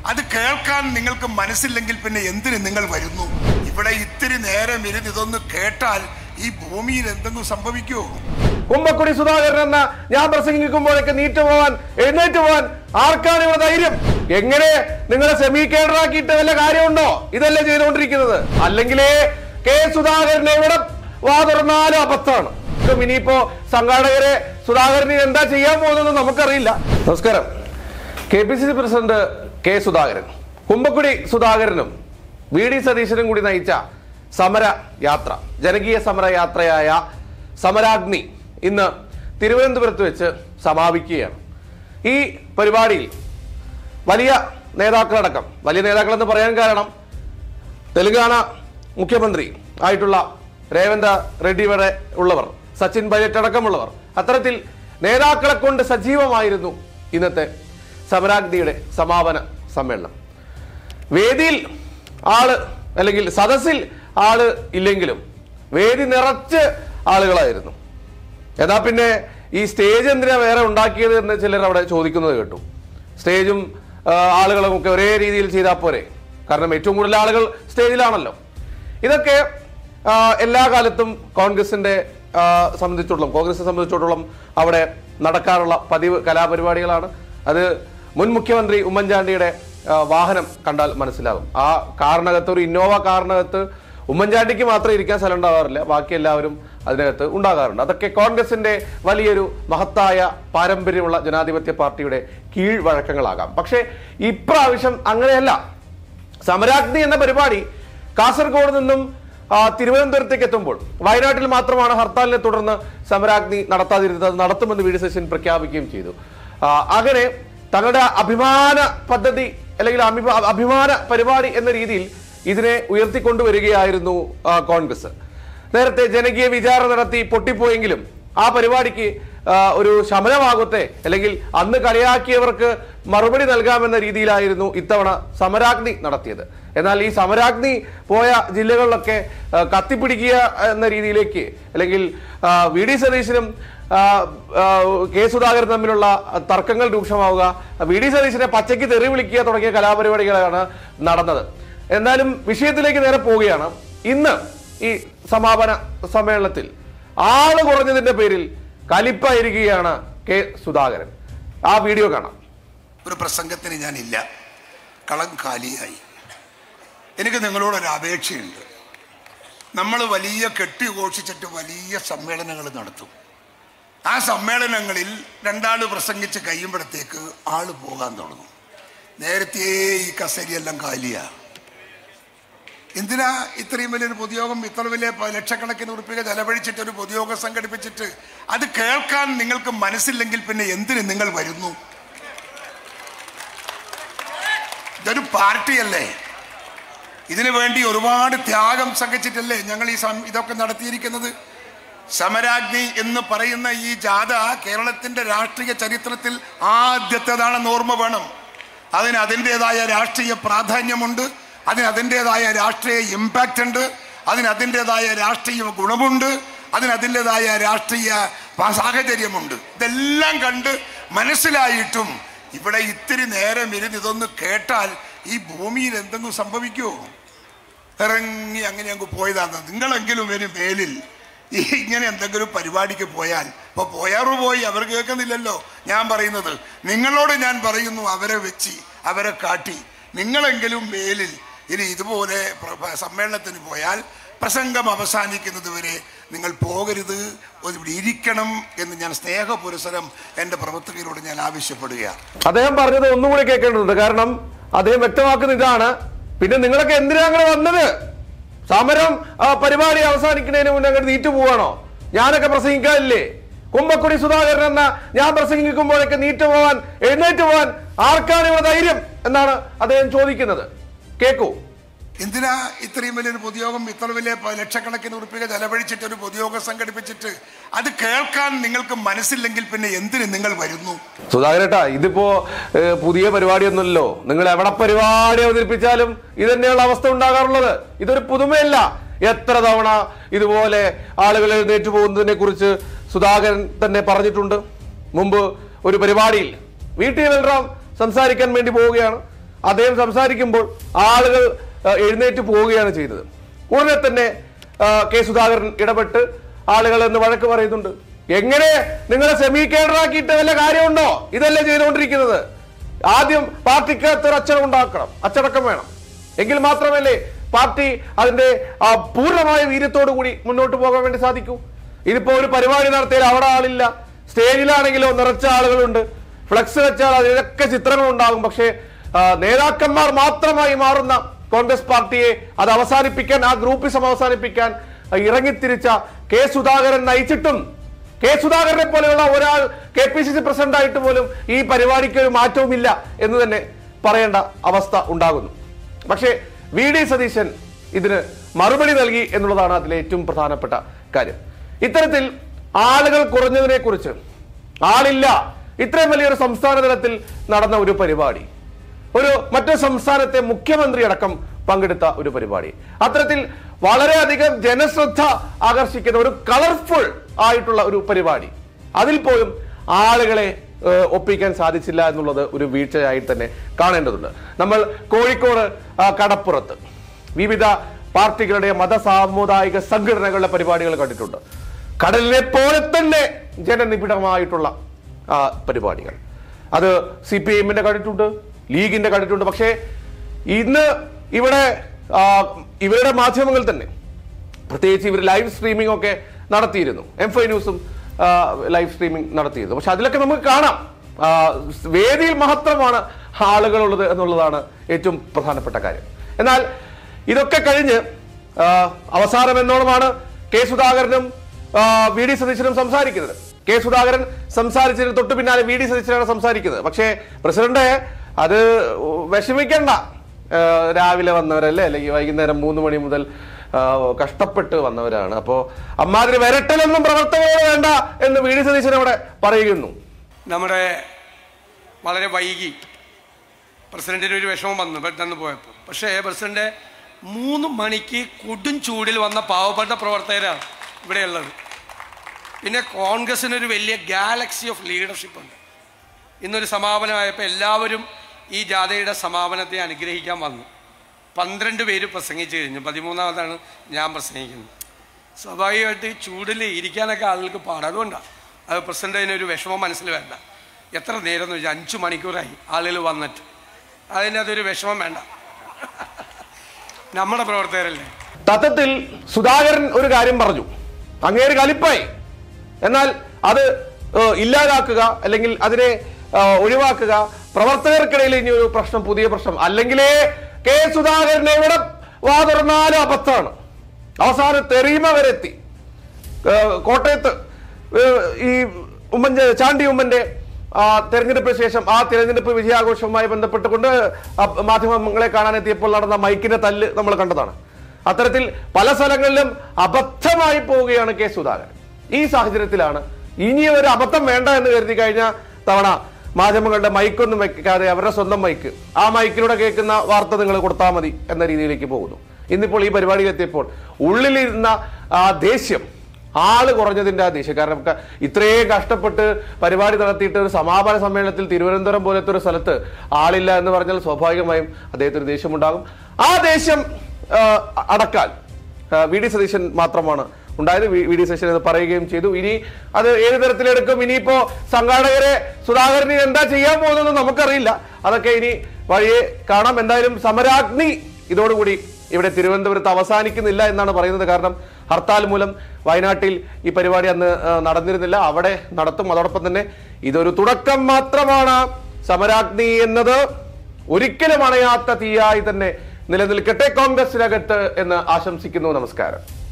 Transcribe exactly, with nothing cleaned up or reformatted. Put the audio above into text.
അത് കേൾക്കാൻ നിങ്ങൾക്ക് മനസ്സില്ലെങ്കിൽ പിന്നെ എന്തിന് നിങ്ങൾ വരുന്നു? ഇവിടെ ഇത്തിരി നേരം ഇരുന്ന് ഇതൊന്ന് കേട്ടാൽ ഈ ഭൂമിയിൽ എന്തെങ്കിലും സംഭവിക്കുമോ? കുമ്പക്കുടി സുധാകരൻ എന്ന ഞാൻ പ്രസംഗിക്കുമ്പോഴൊക്കെ നീറ്റ് പോവാൻ എഴുന്നേറ്റ് പോവാൻ ആർക്കാണ് ഇവിടെ ധൈര്യം? എങ്ങനെ നിങ്ങളെ സെമി കേഡറാക്കിയിട്ട് വല്ല കാര്യമുണ്ടോ? ഇതല്ലേ ചെയ്തുകൊണ്ടിരിക്കുന്നത്? അല്ലെങ്കിലേ കെ സുധാകരൻ എവിടെ വാ തുറന്നാലും അബദ്ധമാണ്. ഇനിയിപ്പോ സംഘാടകരെ സുധാകരന് എന്താ ചെയ്യാൻ പോകുന്നത് നമുക്കറിയില്ല. നമസ്കാരം. K P C C president K Sudhakaran Kumbakkudi സുധാകരനും വി ഡി സതീശനും കൂടി നയിച്ച സമര യാത്ര, ജനകീയ സമര യാത്രയായ സമരാഗ്നി ഇന്ന് തിരുവനന്തപുരത്ത് വെച്ച് സമാപിക്കുകയാണ്. ഈ പരിപാടിയിൽ വലിയ നേതാക്കളടക്കം, വലിയ നേതാക്കളെന്ന് പറയാൻ കാരണം തെലങ്കാന മുഖ്യമന്ത്രി ആയിട്ടുള്ള രേവന്ത് റെഡ്ഡി വരെ ഉള്ളവർ, സച്ചിൻ പൈലറ്റ് അടക്കമുള്ളവർ, അത്തരത്തിൽ നേതാക്കളെ കൊണ്ട് സജീവമായിരുന്നു ഇന്നത്തെ സമരാഗ്നിയുടെ സമാപന സമ്മേളനം. വേദിയിൽ ആള് അല്ലെങ്കിൽ സദസ്സിൽ ആള് ഇല്ലെങ്കിലും വേദി നിറച്ച് ആളുകളായിരുന്നു. എന്നാ പിന്നെ ഈ സ്റ്റേജ് എന്തിനാ വേറെ ഉണ്ടാക്കിയത് എന്ന് ചിലർ അവിടെ ചോദിക്കുന്നത് കേട്ടു. സ്റ്റേജും ആളുകളും ഒക്കെ ഒരേ രീതിയിൽ ചെയ്താൽ പോരെ? കാരണം ഏറ്റവും കൂടുതൽ ആളുകൾ സ്റ്റേജിലാണല്ലോ. ഇതൊക്കെ എല്ലാ കാലത്തും കോൺഗ്രസിന്റെ സംബന്ധിച്ചിടത്തോളം കോൺഗ്രസിനെ സംബന്ധിച്ചിടത്തോളം അവിടെ നടക്കാറുള്ള പതിവ് കലാപരിപാടികളാണ്. അത് മുൻ മുഖ്യമന്ത്രി ഉമ്മൻചാണ്ടിയുടെ വാഹനം കണ്ടാൽ മനസ്സിലാകും. ആ കാറിനകത്ത്, ഒരു ഇന്നോവ കാറിനകത്ത് ഉമ്മൻചാണ്ടിക്ക് മാത്രമേ ഇരിക്കാൻ സ്ഥലം ഉണ്ടാകാറില്ല, ബാക്കി എല്ലാവരും അതിനകത്ത് ഉണ്ടാകാറുണ്ട്. അതൊക്കെ കോൺഗ്രസിന്റെ വലിയൊരു മഹത്തായ പാരമ്പര്യമുള്ള ജനാധിപത്യ പാർട്ടിയുടെ കീഴ്വഴക്കങ്ങളാകാം. പക്ഷേ ഇപ്രാവശ്യം അങ്ങനെയല്ല. സമരാഗ്നി എന്ന പരിപാടി കാസർഗോഡ് നിന്നും തിരുവനന്തപുരത്തേക്ക് എത്തുമ്പോൾ വയനാട്ടിൽ മാത്രമാണ് ഹർത്താലിനെ തുടർന്ന് സമരാഗ്നി നടത്താതിരുന്നത്. നടത്തുമെന്ന് വി ഡി സതീശൻ പ്രഖ്യാപിക്കുകയും ചെയ്തു. അങ്ങനെ തങ്ങളുടെ അഭിമാന പദ്ധതി അല്ലെങ്കിൽ അഭിമാന പരിപാടി എന്ന രീതിയിൽ ഇതിനെ ഉയർത്തിക്കൊണ്ടുവരികയായിരുന്നു കോൺഗ്രസ്. നേരത്തെ ജനകീയ വിചാരണ നടത്തി പൊട്ടിപ്പോയെങ്കിലും ആ പരിപാടിക്ക് ഒരു ശമനമാകട്ടെ, അല്ലെങ്കിൽ അന്ന് കളിയാക്കിയവർക്ക് മറുപടി നൽകാമെന്ന രീതിയിലായിരുന്നു ഇത്തവണ സമരാഗ്നി നടത്തിയത്. എന്നാൽ ഈ സമരാഗ്നി പോയ ജില്ലകളിലൊക്കെ കത്തിപ്പിടിക്കുക എന്ന രീതിയിലേക്ക്, അല്ലെങ്കിൽ വി ഡി സതീശനും കെ സുധാകരൻ തമ്മിലുള്ള തർക്കങ്ങൾ രൂക്ഷമാവുക, വി ഡി സതീശനെ പച്ചയ്ക്ക് തെറി വിളിക്കുക തുടങ്ങിയ കലാപരിപാടികളാണ് നടന്നത്. എന്നാലും വിഷയത്തിലേക്ക് നേരെ പോവുകയാണ്. ഇന്ന് ഈ സമാപന സമ്മേളനത്തിൽ ആള് കുറഞ്ഞതിന്റെ പേരിൽ കലിപ്പായിരിക്കുകയാണ് കെ സുധാകരൻ. ആ വീഡിയോ കാണാം. ഒരു പ്രസംഗത്തിന് ഞാനില്ല, കളം കാലിയായി. എനിക്ക് നിങ്ങളോടൊരു അപേക്ഷയുണ്ട്. നമ്മൾ വലിയ കെട്ടിഘോഷിച്ചിട്ട് വലിയ സമ്മേളനങ്ങൾ നടത്തും. ആ സമ്മേളനങ്ങളിൽ രണ്ടാള് പ്രസംഗിച്ച് കഴിയുമ്പോഴത്തേക്ക് ആള് പോകാൻ തുടങ്ങും. നേരത്തെ ഈ കസേരയെല്ലാം കാലിയാ. എന്തിനാ ഇത്രയും വലിയൊരു പൊതുയോഗം, ഇത്ര വലിയ ലക്ഷക്കണക്കിന് ഉറുപ്പിക ചെലവഴിച്ചിട്ട് ഒരു പൊതുയോഗം സംഘടിപ്പിച്ചിട്ട് അത് കേൾക്കാൻ നിങ്ങൾക്ക് മനസ്സില്ലെങ്കിൽ പിന്നെ എന്തിന് നിങ്ങൾ വരുന്നു? ഇതൊരു പാർട്ടിയല്ലേ, ഇതിനു വേണ്ടി ഒരുപാട് ത്യാഗം സഹിച്ചിട്ടല്ലേ ഞങ്ങൾ ഈ ഇതൊക്കെ നടത്തിയിരിക്കുന്നത്. സമരാഗ്നി എന്ന് പറയുന്ന ഈ ജാഥ കേരളത്തിന്റെ രാഷ്ട്രീയ ചരിത്രത്തിൽ ആദ്യത്തേതാണെന്ന് ഓർമ്മ വേണം. അതിന് അതിൻ്റെതായ രാഷ്ട്രീയ പ്രാധാന്യമുണ്ട്, അതിന് അതിൻ്റെതായ രാഷ്ട്രീയ ഇമ്പാക്റ്റ് ഉണ്ട്, അതിന് അതിൻ്റെതായ രാഷ്ട്രീയ ഗുണമുണ്ട്, അതിന് അതിൻ്റെതായ രാഷ്ട്രീയ സാഹചര്യമുണ്ട്. ഇതെല്ലാം കണ്ട് മനസ്സിലായിട്ടും ഇവിടെ ഇത്തിരി നേരം ഇരുന്ന് ഇതൊന്ന് കേട്ടാൽ ഈ ഭൂമിയിൽ എന്തെങ്കിലും സംഭവിക്കുമോ? ഇറങ്ങി അങ്ങനെ അങ്ങ് പോയതാണ്. നിങ്ങളെങ്കിലും ഒരു മേലിൽ ഈ ഇങ്ങനെ എന്തെങ്കിലും പരിപാടിക്ക് പോയാൽ, ഇപ്പോൾ പോയാറു പോയി, അവർ കേൾക്കുന്നില്ലല്ലോ ഞാൻ പറയുന്നത്. നിങ്ങളോട് ഞാൻ പറയുന്നു, അവരെ വെച്ച് അവരെ കാട്ടി നിങ്ങളെങ്കിലും മേലിൽ ഇനി ഇതുപോലെ സമ്മേളനത്തിന് പോയാൽ പ്രസംഗം അവസാനിക്കുന്നത് വരെ നിങ്ങൾ പോകരുത്, ഇവിടെ ഇരിക്കണം എന്ന് ഞാൻ സ്നേഹപുരസരം എൻ്റെ പ്രവർത്തകരോട് ഞാൻ ആവശ്യപ്പെടുകയാണ്. അദ്ദേഹം പറഞ്ഞത് ഒന്നുകൂടി കേൾക്കേണ്ടതുണ്ട്. കാരണം അദ്ദേഹം വ്യക്തമാക്കുന്ന ഇതാണ്, പിന്നെ നിങ്ങളൊക്കെ എന്തിനാ അങ്ങനെ വന്നത്? സമരം പരിപാടി അവസാനിക്കുന്നതിന് മുന്നേ അങ്ങോട്ട് നീറ്റു പോവാണോ? ഞാനൊക്കെ പ്രസംഗിക്കാനില്ലേ? കുമ്പക്കുടി സുധാകരൻ എന്ന ഞാൻ പ്രസംഗിക്കുമ്പോഴൊക്കെ നീറ്റു പോവാൻ എഴുന്നേറ്റ് പോവാൻ ആർക്കാണ് ഇവിടെ ധൈര്യം എന്നാണ് അദ്ദേഹം ചോദിക്കുന്നത്. കേക്കൂ. എന്തിനാ ഇത്രയും വലിയൊരു പൊതുയോഗം, ഇത്ര വലിയ ലക്ഷക്കണക്കിന് ഉറുപ്പിക ചെലവഴിച്ചിട്ട് ഒരു പൊതുയോഗം സംഘടിപ്പിച്ചിട്ട് അത് കേൾക്കാൻ നിങ്ങൾക്ക് മനസ്സില്ലെങ്കിൽ പിന്നെ എന്തിന് നിങ്ങൾ വരുന്നു? സുധാകരേട്ടാ, ഇതിപ്പോ പുതിയ പരിപാടിയൊന്നുമല്ലോ. നിങ്ങൾ എവിടെ പരിപാടി അവതരിപ്പിച്ചാലും ഇത് തന്നെയുള്ള അവസ്ഥ ഉണ്ടാകാറുള്ളത്. ഇതൊരു പുതുമയല്ല. എത്ര തവണ ഇതുപോലെ ആളുകൾ എഴുന്നേറ്റ് പോകുന്നതിനെ കുറിച്ച് സുധാകരൻ തന്നെ പറഞ്ഞിട്ടുണ്ട്. മുമ്പ് ഒരു പരിപാടിയിൽ വി ടി ബൽറാം സംസാരിക്കാൻ വേണ്ടി പോവുകയാണ്. അദ്ദേഹം സംസാരിക്കുമ്പോൾ ആളുകൾ എഴുന്നേറ്റ് പോവുകയാണ് ചെയ്തത്. ഉടനെ തന്നെ കെ സുധാകരൻ ഇടപെട്ട് ആളുകൾ എന്ന് വഴക്ക് പറയുന്നുണ്ട്. എങ്ങനെ നിങ്ങളെ സെമി കേഡറാക്കിയിട്ട് വല്ല കാര്യമുണ്ടോ? ഇതല്ലേ ചെയ്തുകൊണ്ടിരിക്കുന്നത്. ആദ്യം പാർട്ടിക്കകത്ത് ഒരു അച്ചടക്കം ഉണ്ടാക്കണം, അച്ചടക്കം വേണം. എങ്കിൽ മാത്രമല്ലേ പാർട്ടി അതിന്റെ പൂർണ്ണമായ വീര്യത്തോടു കൂടി മുന്നോട്ട് പോകാൻ വേണ്ടി സാധിക്കൂ. ഇതിപ്പോ ഒരു പരിപാടി നടത്തിയാൽ അവിടെ ആളില്ല, സ്റ്റേജിലാണെങ്കിലോ നിറച്ച ആളുകളുണ്ട്, ഫ്ലക്സ് വെച്ചാൽ അതിലൊക്കെ ചിത്രങ്ങൾ ഉണ്ടാകും. പക്ഷേ നേതാക്കന്മാർ മാത്രമായി മാറുന്ന കോൺഗ്രസ് പാർട്ടിയെ അത് അവസാനിപ്പിക്കാൻ, ആ ഗ്രൂപ്പിസം അവസാനിപ്പിക്കാൻ ഇറങ്ങിത്തിരിച്ച കെ സുധാകരൻ നയിച്ചിട്ടും കെ സുധാകരനെ പോലെയുള്ള ഒരാൾ K P C C president ആയിട്ട് പോലും ഈ പരിപാടിക്ക് ഒരു മാറ്റവുമില്ല എന്ന് തന്നെ പറയേണ്ട അവസ്ഥ ഉണ്ടാകുന്നു. പക്ഷേ വി ഡി സതീശൻ ഇതിന് മറുപടി നൽകി എന്നുള്ളതാണ് അതിലെ ഏറ്റവും പ്രധാനപ്പെട്ട കാര്യം. ഇത്തരത്തിൽ ആളുകൾ കുറഞ്ഞതിനെ കുറിച്ച്, ആളില്ല, ഇത്രയും വലിയൊരു സംസ്ഥാന തലത്തിൽ നടന്ന ഒരു പരിപാടി, ഒരു മറ്റു സംസ്ഥാനത്തെ മുഖ്യമന്ത്രി അടക്കം പങ്കെടുത്ത ഒരു പരിപാടി, അത്തരത്തിൽ വളരെയധികം ജനശ്രദ്ധ ആകർഷിക്കുന്ന ഒരു കളർഫുൾ ആയിട്ടുള്ള ഒരു പരിപാടി, അതിൽ പോലും ആളുകളെ ഒപ്പിക്കാൻ സാധിച്ചില്ല എന്നുള്ളത് ഒരു വീഴ്ചയായി തന്നെ കാണേണ്ടതുണ്ട്. നമ്മൾ കോഴിക്കോട് കടപ്പുറത്ത് വിവിധ പാർട്ടികളുടെ മത സാമുദായിക സംഘടനകളുടെ പരിപാടികൾ കണ്ടിട്ടുണ്ട്. കടലിനെ പോലെ തന്നെ ജനനിബിഡമായിട്ടുള്ള പരിപാടികൾ, അത് സി പി എമ്മിന്റെ കണ്ടിട്ടുണ്ട്, ലീഗിന്റെ കണ്ടിട്ടുണ്ട്. പക്ഷേ ഇന്ന് ഇവിടെ ഇവരുടെ മാധ്യമങ്ങൾ തന്നെ, പ്രത്യേകിച്ച് ഇവർ ലൈവ് സ്ട്രീമിംഗ് ഒക്കെ നടത്തിയിരുന്നു, എം ഫൈവ് ന്യൂസും ലൈവ് സ്ട്രീമിംഗ് നടത്തിയിരുന്നു. പക്ഷെ അതിലൊക്കെ നമുക്ക് കാണാം വേദിയിൽ മാത്രമാണ് ആളുകളുള്ളത് എന്നുള്ളതാണ് ഏറ്റവും പ്രധാനപ്പെട്ട കാര്യം. എന്നാൽ ഇതൊക്കെ കഴിഞ്ഞ് അവസാനം എന്നോണമാണ് കെ സുധാകരനും വി ഡി സതീശനും സംസാരിക്കുന്നത്. കെ സുധാകരൻ സംസാരിച്ചതിന് തൊട്ട് പിന്നാലെ വി ഡി സതീശനാണ് സംസാരിക്കുന്നത്. പക്ഷേ പ്രസിഡന്റ് അത് വിഷമിക്കണ്ട, രാവിലെ വന്നവരല്ലേ, അല്ലെങ്കിൽ വൈകുന്നേരം മൂന്ന് മണി മുതൽ കഷ്ടപ്പെട്ട് വന്നവരാണ്, അപ്പോ അമ്മാതിരി വരട്ടലൊന്നും പ്രവർത്തകർ വേണ്ട എന്ന് വി ഡി സതീശൻ അവിടെ പറയുന്നു. നമ്മുടെ വളരെ വൈകി പ്രസിഡന്റിന് ഒരു വിഷമം വന്നു പെട്ടെന്ന് പോയപ്പോൾ. പക്ഷേ പ്രസിഡന്റ് മൂന്ന് മണിക്ക് കൊടും ചൂടിൽ വന്ന പാവപ്പെട്ട പ്രവർത്തകരാണ് ഇവിടെയുള്ളത്. പിന്നെ കോൺഗ്രസിനൊരു വലിയ ഗാലക്സി ഓഫ് ലീഡർഷിപ്പ് ഉണ്ട്. ഇന്നൊരു സമാപനമായപ്പോൾ എല്ലാവരും ഈ ജാഥയുടെ സമാപനത്തെ അനുഗ്രഹിക്കാൻ വന്നു. പന്ത്രണ്ട് പേര് പ്രസംഗിച്ചു കഴിഞ്ഞു, പതിമൂന്നാമതാണ് ഞാൻ പ്രസംഗിക്കുന്നത്. സ്വാഭാവികമായിട്ട് ചൂടിൽ ഇരിക്കാനൊക്കെ ആളുകൾക്ക് പാടും. അതുകൊണ്ടാണ് അത് പ്രസിഡന്റ് അതിനൊരു വിഷമം മനസ്സിൽ വേണ്ട. എത്ര നേരം എന്ന് വെച്ചാൽ അഞ്ചു മണിക്കൂറായി ആളുകൾ വന്നിട്ട്, അതിന് അതൊരു വിഷമം വേണ്ട, നമ്മുടെ പ്രവർത്തകരല്ലേ. തത്വത്തിൽ സുധാകരൻ ഒരു കാര്യം പറഞ്ഞു, അങ്ങേര് കലിപ്പായി, എന്നാൽ അത് ഇല്ലാതാക്കുക അല്ലെങ്കിൽ അതിനെ ഒഴിവാക്കുക, പ്രവർത്തകർക്കിടയിൽ ഇനി ഒരു പ്രശ്നം, പുതിയ പ്രശ്നം, അല്ലെങ്കിലേ കെ സുധാകരൻ എവിടെ വാ തുറന്നാലും അബദ്ധമാണ്. അവസാനം തെറിമ വരെ എത്തി. കോട്ടയത്ത് ഈ ഉമ്മൻ ചാണ്ടി ഉമ്മന്റെ തെരഞ്ഞെടുപ്പിന് ശേഷം ആ തെരഞ്ഞെടുപ്പ് വിജയാഘോഷവുമായി ബന്ധപ്പെട്ടുകൊണ്ട് മാധ്യമങ്ങളെ കാണാനെത്തിയപ്പോൾ നടന്ന മൈക്കിന്റെ തല്ല് നമ്മൾ കണ്ടതാണ്. അത്തരത്തിൽ പല സ്ഥലങ്ങളിലും അബദ്ധമായി പോവുകയാണ് കെ സുധാകരൻ. ഈ സാഹചര്യത്തിലാണ് ഇനി ഒരു അബദ്ധം വേണ്ട എന്ന് കരുതി കഴിഞ്ഞ തവണ മാധ്യമങ്ങളുടെ മൈക്കൊന്നും വെക്കാതെ അവരുടെ സ്വന്തം മൈക്ക്, ആ മൈക്കിലൂടെ കേൾക്കുന്ന വാർത്ത നിങ്ങൾ കൊടുത്താൽ മതി എന്ന രീതിയിലേക്ക് പോകുന്നു. ഇന്നിപ്പോൾ ഈ പരിപാടിയിൽ എത്തിയപ്പോൾ ഉള്ളിലിരുന്ന ആ ദേഷ്യം, ആള് കുറഞ്ഞതിന്റെ ആ ദേഷ്യം, കാരണം ഇത്രയും കഷ്ടപ്പെട്ട് പരിപാടി നടത്തിയിട്ട് ഒരു സമാപന സമ്മേളനത്തിൽ തിരുവനന്തപുരം പോലത്തെ ഒരു സ്ഥലത്ത് ആളില്ല എന്ന് പറഞ്ഞാൽ സ്വാഭാവികമായും അദ്ദേഹത്തിന് ദേഷ്യമുണ്ടാകും. ആ ദേഷ്യം അടക്കാൻ വി ഡി സതീശൻ മാത്രമാണ് ഉണ്ടായത്. വി ഡി സതീശൻ എന്ന് പറയുകയും ചെയ്തു. ഇനി അത് ഏത് തരത്തിലെടുക്കും, ഇനിയിപ്പോ സംഘാടകരെ സുധാകരന് എന്താ ചെയ്യാൻ പോകുന്നതെന്ന് നമുക്കറിയില്ല. അതൊക്കെ ഇനി വഴിയെ കാണാം. എന്തായാലും സമരാഗ്നി ഇതോടുകൂടി ഇവിടെ തിരുവനന്തപുരത്ത് അവസാനിക്കുന്നില്ല എന്നാണ് പറയുന്നത്. കാരണം ഹർത്താൽ മൂലം വയനാട്ടിൽ ഈ പരിപാടി അന്ന് നടന്നിരുന്നില്ല, അവിടെ നടത്തും. അതോടൊപ്പം തന്നെ ഇതൊരു തുടക്കം മാത്രമാണ്. സമരാഗ്നി എന്നത് ഒരിക്കലും അണയാത്ത തീയായി തന്നെ നിലനിൽക്കട്ടെ കോൺഗ്രസിനകത്ത് എന്ന് ആശംസിക്കുന്നു. നമസ്കാരം.